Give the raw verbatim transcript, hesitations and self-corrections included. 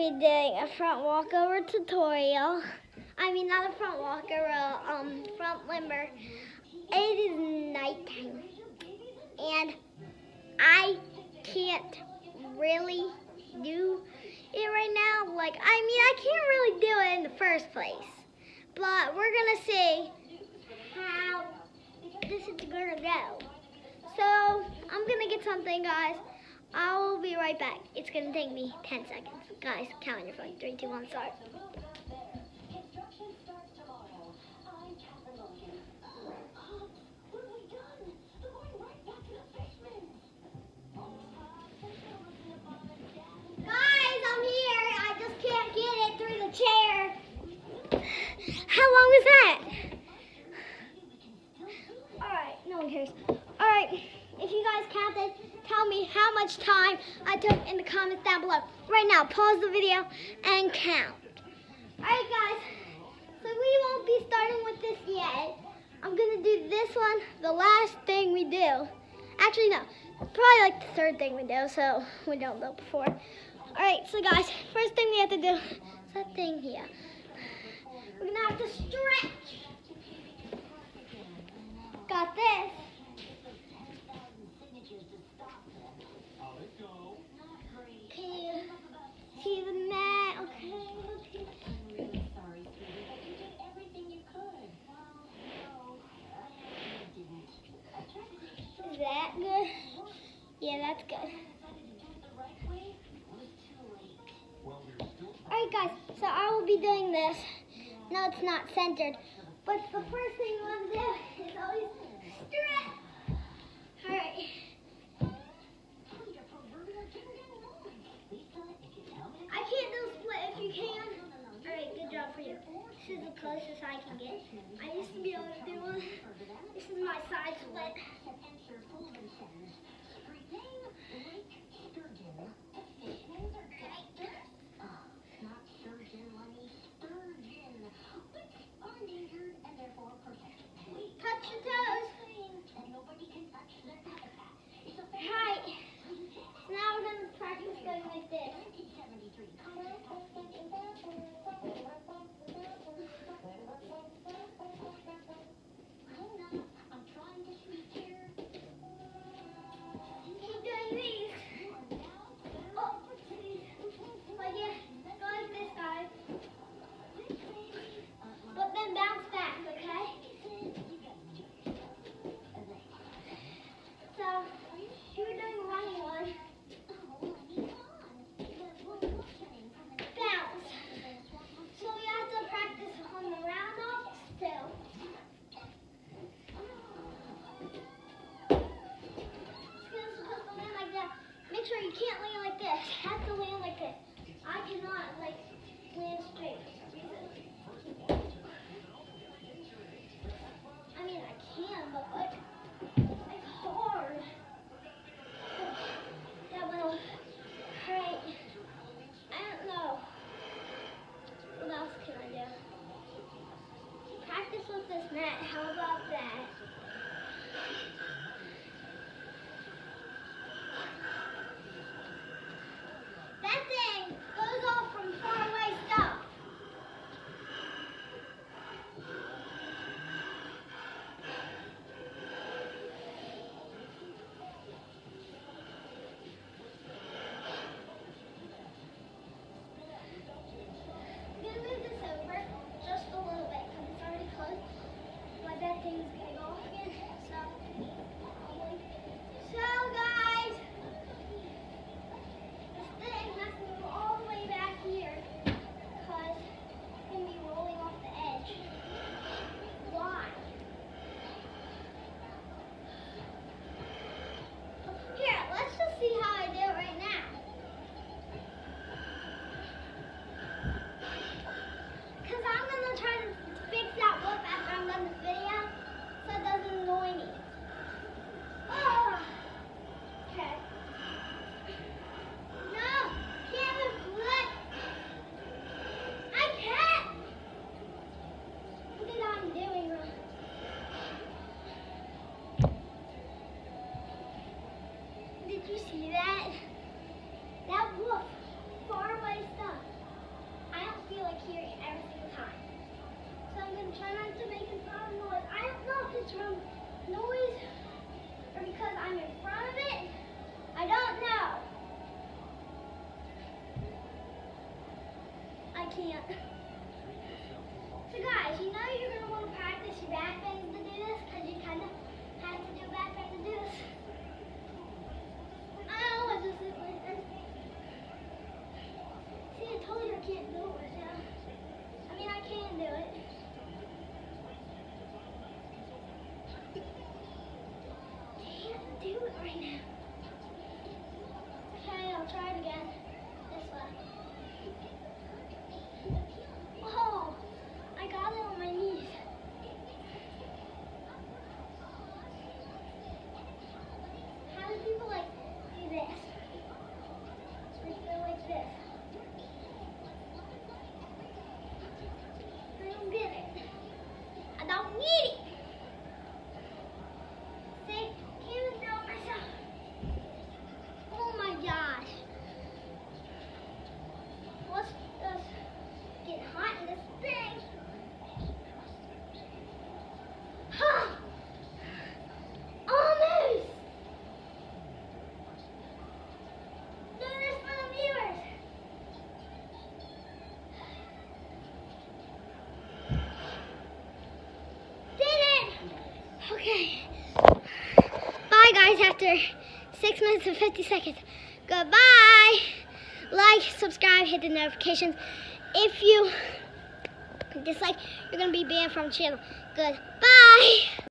be doing a front walkover tutorial. I mean, not a front walkover, um, front limber. It is nighttime, and I can't really do it right now. Like, I mean, I can't really do it in the first place, but we're gonna see how this is gonna go. So, I'm gonna get something, guys. I will be right back. It's gonna take me ten seconds. Guys, count on your phone. Three, two, one, start. Guys, I'm here. I just can't get it through the chair. How long is that? Alright, no one cares. Alright, if you guys counted, tell me how much time I took in the comments down below. Right now, pause the video and count. Alright guys, so we won't be starting with this yet. I'm gonna do this one, the last thing we do. Actually no, probably like the third thing we do, so we don't know before. Alright, so guys, first thing we have to do is that thing here. We're gonna have to stretch. Got this. Okay, see the mat, okay. Is that good? Yeah, that's good. Alright guys, so I will be doing this. No, it's not centered. But the first thing we want to do is always stretch. Alright. I can't do a split if you can. Alright, good job for you. This is the closest I can get. I used to be able to do one. This is my side split. Touch your toes. Right. So now we're going to practice going like this. can't. So guys, you know you're going to want to practice your back bends to do this, because you kind of have to do a back bend to do this. Oh, I just did like this. See, I told you I can't do it right now. I mean, I can do it. Can't do it right now. Okay, I'll try it again. This way. Oh, I got it on my knees. How do people like do this? Like go like this. I don't get it. I don't get it. See, can't even do it myself. Oh my gosh. Let's just get hot in this thing. Huh. Almost. Do this for the viewers. Did it. Okay. Bye guys after six minutes and fifty seconds. Goodbye. Like, subscribe, hit the notifications. If you dislike, you're going to be banned from the channel. Goodbye.